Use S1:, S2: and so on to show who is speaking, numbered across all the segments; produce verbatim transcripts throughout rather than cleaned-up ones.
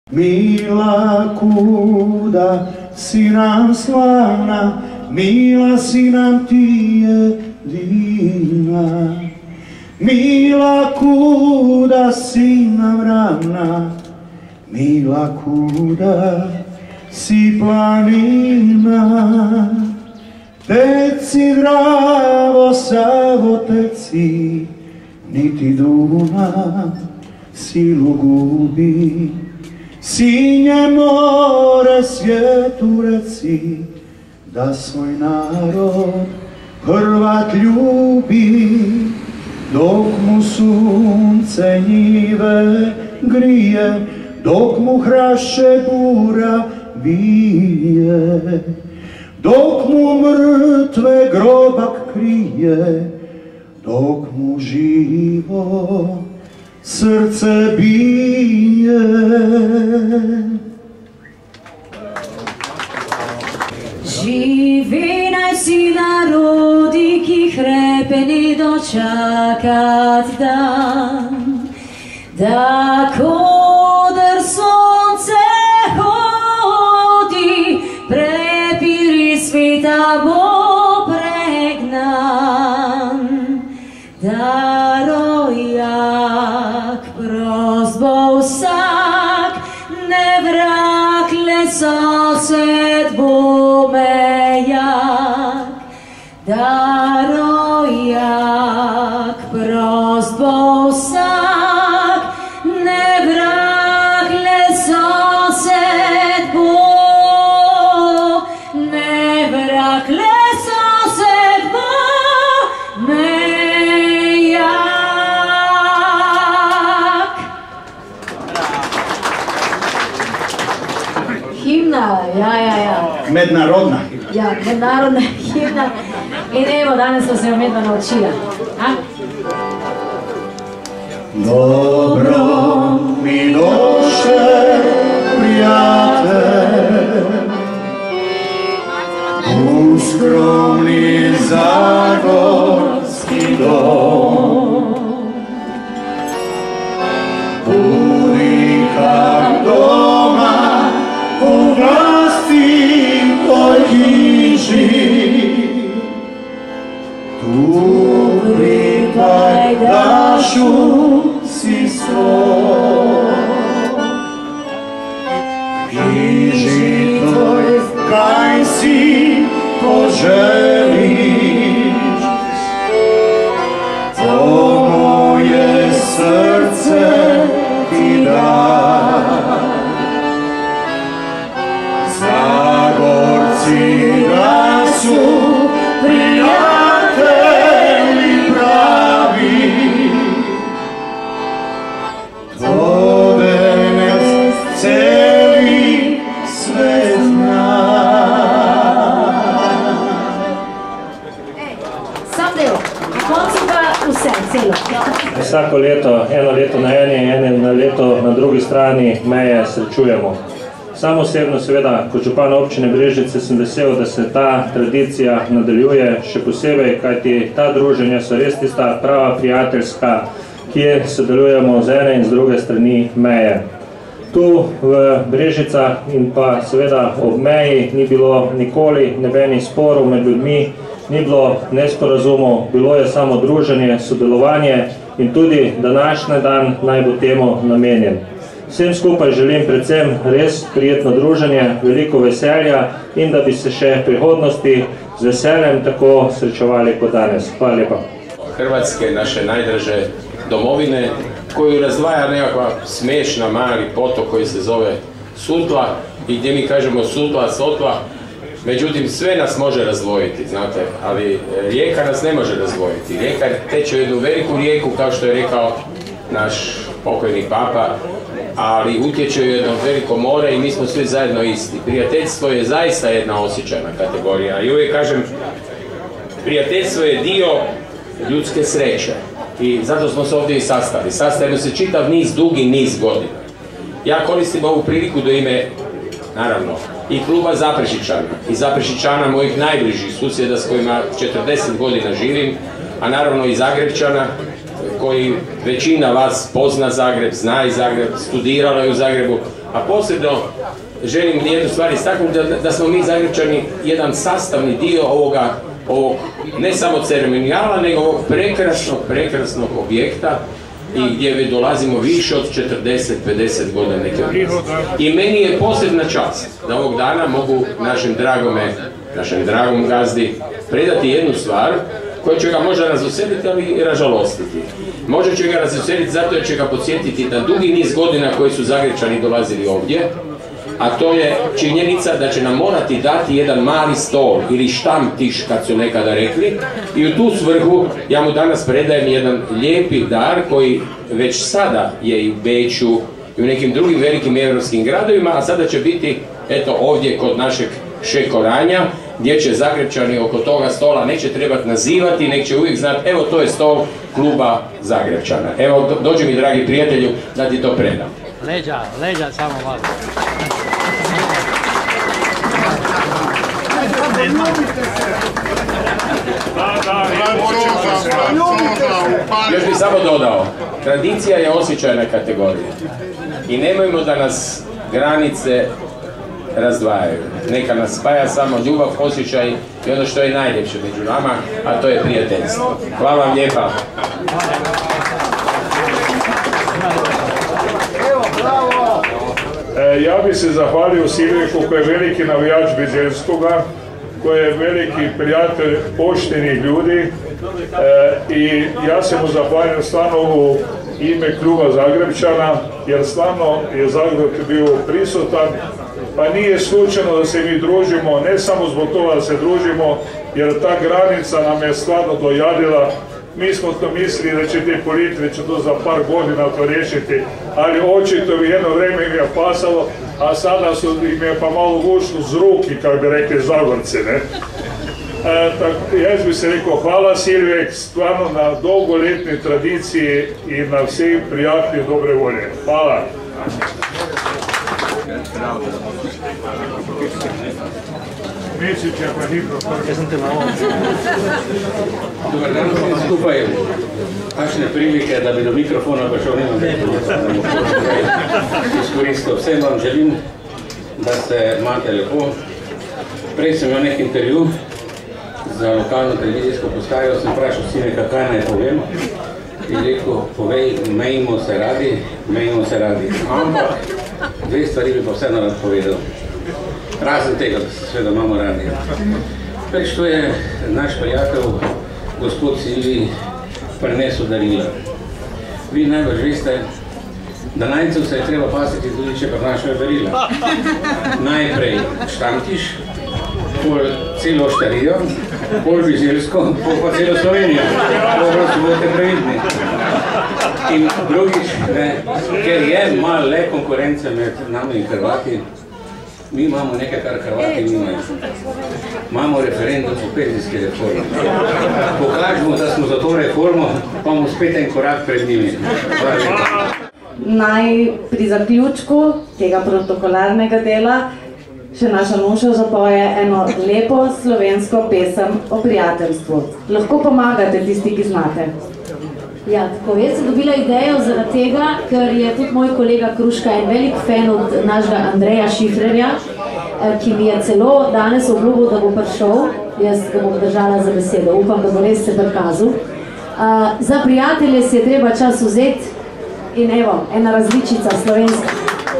S1: Mila, kuda si nam slavna, mila si nam ti jedina. Mila, kuda si nam ravna, mila, kuda si planina. Teci, Dravo, Savo, teci, niti Dunav silu gubi. Sinje more svijetu reci, da svoj narod Hrvat ljubi. Dok mu sunce njive grije, dok mu hraše bura vije, dok mu mrtve grobak krije, dok mu živo srce bije.
S2: Živi naj si narodi, ki hrepeni dočakat dan, da koder sonce hodi, prepiri sveta bo pregnan. Da rojak prost bo vsak, ne vrak le sosed bo mejak. Da rojak prost bo vsak, ne vrak le sosed bo, ne vrak le sosed bo mejak. Himna, ja, ja, ja.
S1: Mednarodna himna.
S2: Ja, mednarodna himna. In evo, danes smo se medva naučila.
S1: Dobro mi došle, prijatelj, u skromni zagorski dom. Budi kak doma, u vlastitoj hiži. Tu pripajdašu si svoj, hiži toj kaj si poželiš, to moje srce ti daj. Zagorci da su prijatelji pravi, vodenec celi sve zna.
S2: Sam delo, na koncu pa vse, celo.
S3: Vsako leto, eno leto na eni, eno leto na drugi strani meje srečujemo. Sam osebno, seveda, kot župan občine Brežice sem vesel, da se ta tradicija nadaljuje, še posebej, kajti ta druženja so res tista prava prijateljska, kjer sodelujemo z ene in z druge strani meje. Tu v Brežicah in pa seveda ob meji ni bilo nikoli nobenih sporov med ljudmi, ni bilo nesporazumov, bilo je samo druženje, sodelovanje in tudi današnji dan naj bo temu namenjen. Vsem skupaj želim predvsem res prijetno druženje, veliko veselja in da bi se še v prihodnosti z veseljem tako srečevali kot danes. Hvala lepa.
S4: Hrvatske, naše najdraže domovine, koju razdvaja nekakva smiješna mali potok koji se zove Sutla i gdje mi kažemo Sutla, Sotla. Međutim, sve nas može razdvojiti, znate, ali rijeka nas ne može razdvojiti. Rijeka teče u jednu veliku rijeku, kao što je rekao naš pokojni papa, ali utječe u jedno veliko more i mi smo svi zajedno isti. Prijateljstvo je zaista jedna osjećajna kategorija i uvijek kažem, prijateljstvo je dio ljudske sreće i zato smo se ovdje i sastali. Sastajemo se čitav niz, dugi niz godina. Ja koristim ovu priliku do ime, naravno, i kluba Zaprešićana i Zaprešićana mojih najbližih susjeda s kojima četrdeset godina živim, a naravno i Zagrebčana, koji većina vas pozna Zagreb, zna i Zagreb, studirala je u Zagrebu, A posebno želim jednu stvar istaknuti, da, da smo mi Zagrebčani jedan sastavni dio ovoga, ovog ne samo ceremonijala, nego ovog prekrasnog, prekrasnog objekta i gdje već dolazimo više od četrdeset do pedeset godina neke od nas. I meni je posebna čast da ovog dana mogu našem dragome, našem dragom gazdi predati jednu stvar koja će ga možda razveseliti, ali i ražalostiti. Možda će ga razveseliti zato jer će ga podsjetiti na dugi niz godina koji su Zagrebčani dolazili ovdje, a to je činjenica da će nam morati dati jedan mali stol ili štamtiš, kad su nekada rekli, i u tu svrhu ja mu danas predajem jedan lijepi dar koji već sada je i u Beču i u nekim drugim velikim europskim gradovima, a sada će biti eto ovdje kod našeg šekoranja, gdje će Zagrebčani oko toga stola neće trebati nazivati, nek će uvijek znati, evo to je stol kluba Zagrebčana. Evo, do, dođi mi dragi prijatelju da ti to predam.
S5: Leđa, leđa samo malo.
S4: Još bi samo dodao, tradicija je osjećajna kategorija i nemojmo da nas granice razdvajaju. Neka nas spaja samo ljubav, osjećaj i ono što je najljepše među nama, a to je prijateljstvo. Hvala vam lijepa.
S6: E, ja bih se zahvalio Silviku koji je veliki navijač Bizeljskoga, koji je veliki prijatelj poštenih ljudi e, i ja se mu zahvaljujem stvarno u ime kluba Zagrebčana, jer stvarno je Zagreb bio prisutan, pa nije slučajno da se mi družimo, ne samo zbog toga da se družimo, jer ta granica nam je stvarno dojadila. Mi smo to mislili da će ti politike će to za par godina to riješiti, ali očito jedno vrijeme im je pasalo, a sada su im je pa malo ušlo z ruki, kako bi rekli Zagorci, ne? E, tak, ja bih se rekao hvala Silvijek, stvarno na dolgoletni tradiciji i na vsej prijatelji dobre volje. Hvala.
S7: Dobar dan vsem skupaj. Kakšne prilike, da bi do mikrofona prišel, nemam izkoristil. Vsem vam želim, da se imate lepo. Prej sem imel nek intervju za lokalno televizijsko postajo, sem vprašal Silvika, kaj naj povem. In rekel, povej, mejimo se radi, mejimo se radi. Ampak dve stvari bi pa vseeno rad povedal. Razen tega, da se seveda imamo radi. Prvič, to je naš prijatelj, gospod Silvi, prinesel darila. Vi najbolj veste, da najcev se je treba pasiti tudi, če prinašajo darila. Najprej štamtiš, pol celo Štarijo, pol Bizeljsko, pol pa celo Slovenijo. Dobro, če boste previdni. In drugič, ne, ker je malo le konkurence med nami in Hrvati, mi imamo nekaj, kar Hrvati nimajo. Imamo referendum o penzijski reformi. Pokažemo, da smo za to reformo, pa bomo spet en korak pred njimi.
S8: Naj pri zaključku tega protokolarnega dela še naša Nuša zapoje eno lepo slovensko pesem o prijateljstvu. Lahko pomagate tisti, ki znate.
S2: Ja, tako, jaz sem dobila idejo zaradi tega, ker je tudi moj kolega Kruška en velik fan od našega Andreja Šifrerja, ki mi je celo danes obljubil, da bo prišel. Jaz ga bom držala za besedo, upam, da bo res se prikazal. Za prijatelje si je treba čas vzeti in evo, ena različica slovenska.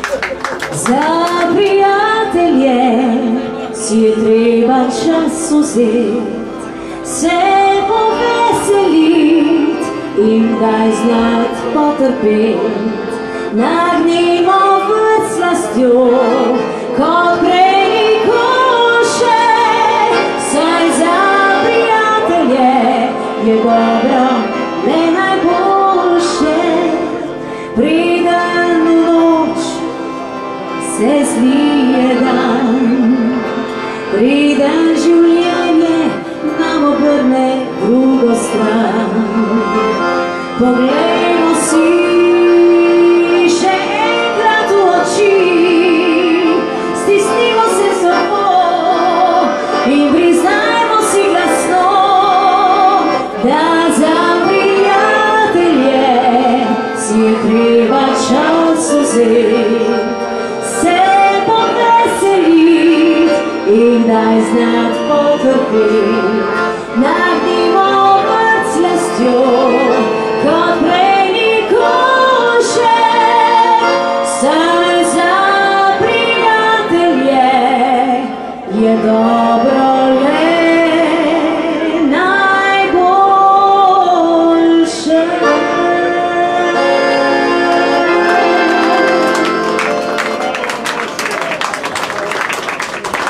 S2: Za prijatelje si je treba čas vzeti, se poveseliti in daj znat potrpet, nagnimo v slastjo, kot prej nikoše, saj za prijatelje je dobro le najboljše. Preden v noč se zlije dan, preden življenje nam obrne drugo stran. Poglejmo si še enkrat v oči, stisnimo se samo in priznajmo si glasno, da za prijatelje si je treba čas vzeti, kdaj znat potrpeti,